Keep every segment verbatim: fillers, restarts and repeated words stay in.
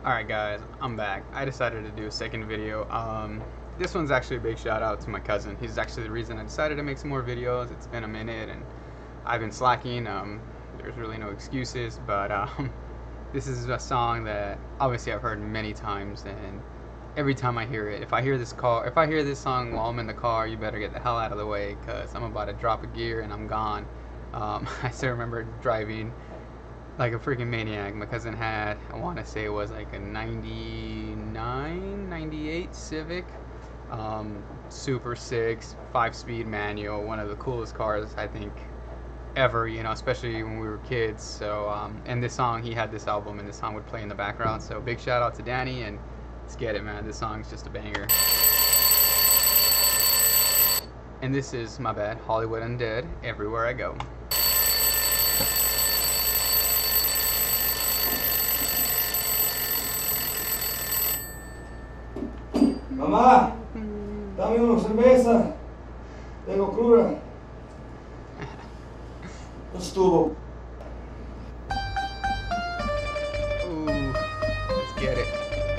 Alright guys, I'm back. I decided to do a second video. Um, this one's actually a big shout out to my cousin. He's actually the reason I decided to make some more videos. It's been a minute and I've been slacking. Um, there's really no excuses, but um, this is a song that obviously I've heard many times, and every time I hear it, if I hear this car, if I hear this song while I'm in the car, you better get the hell out of the way because I'm about to drop a gear and I'm gone. Um, I still remember driving like a freaking maniac. My cousin had, I want to say it was like a ninety-nine, ninety-eight Civic, um, super six, five speed manual, one of the coolest cars I think ever, you know, especially when we were kids. So, um, and this song, he had this album and this song would play in the background. So big shout out to Danny, and let's get it, man. This song's just a banger. And this is, my bad, Hollywood Undead, Everywhere I Go. Mamá, dame una cerveza. Tengo cruda. No estuvo. Ooh, let's get it.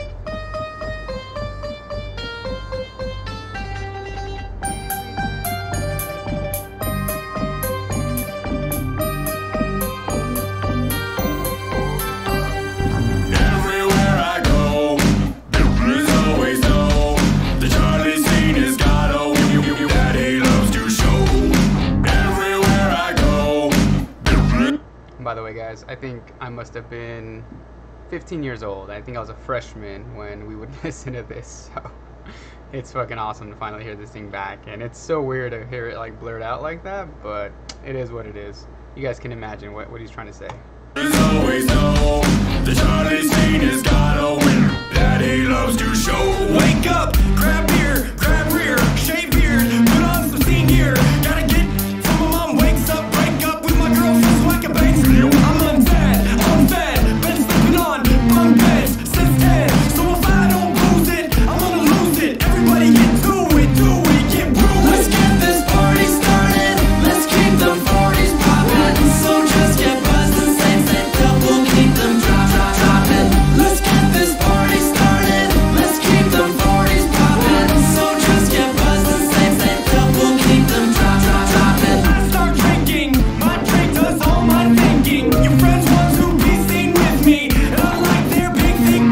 By the way, guys, I think I must have been fifteen years old. I think I was a freshman when we would listen to this, so it's fucking awesome to finally hear this thing back. And it's so weird to hear it like blurred out like that, but it is what it is. You guys can imagine what, what he's trying to say. There's always no, the Charlie scene has gotta win. Daddy loves to show. Wake up, grab beer, grab rear, shave beard, put on some scene gear. Gotta get from my mom wakes up, break up with my girlfriend so I can bang some. I'm undead, unfed, been sleeping on bunk beds since ten. So if I don't lose it, I'm gonna lose it. Everybody get to it, do it, get ruined. Let's get this party started. Let's keep the forties poppin'. So just get buzzed and same same cup. We'll keep them drop, drop, droppin'. Let's get this party started. Let's keep the forties poppin'. So just get buzzed and same same cup. We'll keep them drop, drop, droppin'. I start drinking. My drink does all my thinking. Your friends want to be seen with me, and I like their big thing.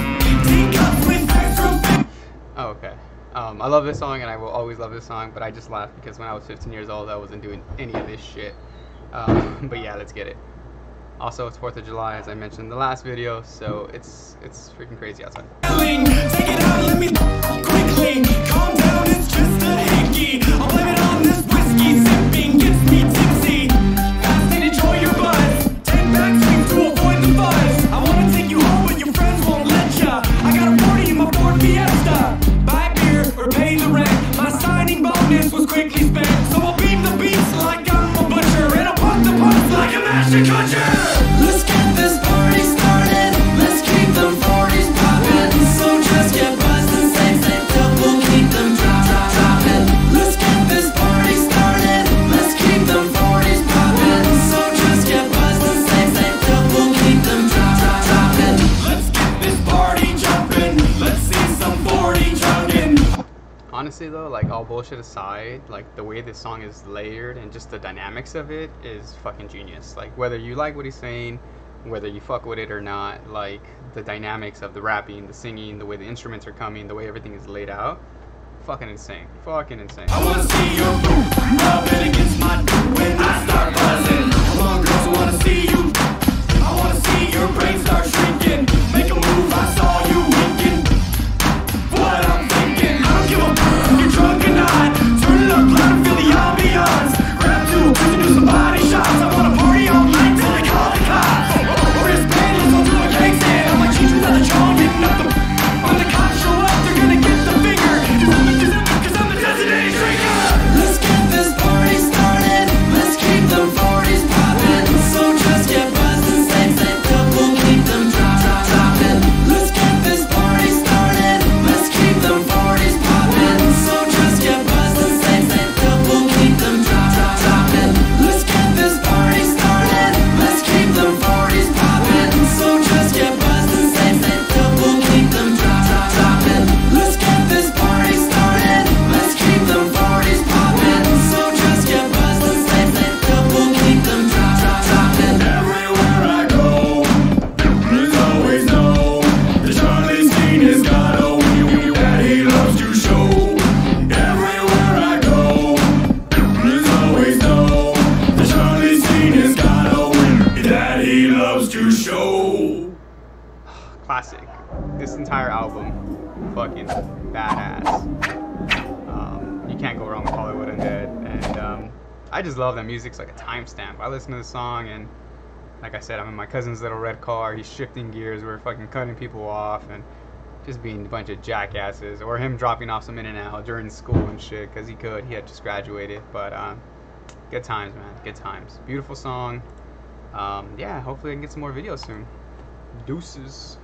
Teacups with extra fit. Oh, okay. Um, I love this song and I will always love this song, but I just laughed because when I was fifteen years old, I wasn't doing any of this shit. Um, but yeah, let's get it. Also, it's fourth of July, as I mentioned in the last video, so it's it's freaking crazy outside. Take it out, let me quickly calm down. It's just a hickey. I'll blame it on this whiskey. Sipping gets me tipsy. Fast and enjoy your buzz. Ten back swings to avoid the buzz. I wanna take you home, but your friends won't let ya. I got a party in my Ford Fiesta. Buy beer or pay the rent. My signing bonus was quickly spent, so I'll beam the beats like I'm a butcher, and I'll pump the pumps like a master catcher. Let's get this party started. Let's keep them forties poppin'. So just get buzzed and same same cup. We'll keep them drop, drop, droppin'. Let's get this party started. Let's keep them forties poppin'. So just get buzzed and same same cup. We'll keep them drop, drop, droppin'. Let's get this party jumpin'. Let's see some forty jumpin'. Honestly though, like all bullshit aside, like the way this song is layered and just the dynamics of it is fucking genius. Like whether you like what he's saying, whether you fuck with it or not, like the dynamics of the rapping, the singing, the way the instruments are coming, the way everything is laid out, fucking insane. Fucking insane. I wanna see your boot rubbing against my dude when I start buzzing. Come on, girls, I wanna see you. I wanna see your brain start shrinking. Make a move, I saw you winking. What I'm thinking, I don't give a fuck if you're drunk or not. Turn it up loud and feel the ambiance. Grab two, we can do some body shots. I wanna party all night till they call the cops. Wristband, let's go do a gang stand. I'm like cheating on the jaw, getting up the. When the cops show up, they're gonna get the finger. Cause I'm the designated drinker. Let's get this party started. Let's keep them forties poppin'. So just get buzzed and same same cup. We'll keep them classic. This entire album, fucking badass. Um, you can't go wrong with Hollywood Undead, and um, I just love that music's like a timestamp. I listen to the song, and like I said, I'm in my cousin's little red car. He's shifting gears. We're fucking cutting people off and just being a bunch of jackasses, or him dropping off some in and out during school and shit, because he could. He had just graduated, but uh, good times, man. Good times. Beautiful song. Um, yeah, hopefully I can get some more videos soon. Deuces.